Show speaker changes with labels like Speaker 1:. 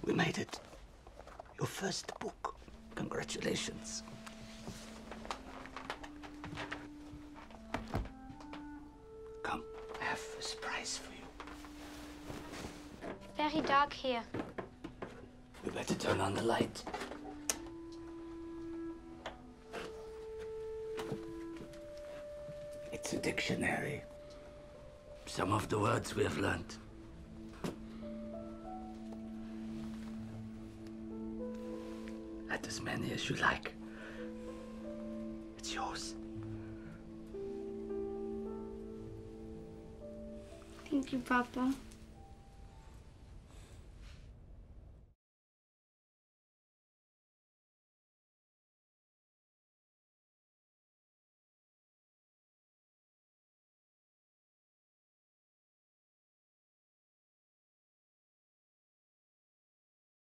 Speaker 1: We made it. Your first book. Congratulations. Come, I have a surprise for you.
Speaker 2: Very dark here.
Speaker 1: We better turn on the light. It's a dictionary. Some of the words we have learned. Add as many as you like. It's yours.
Speaker 2: Thank you, Papa.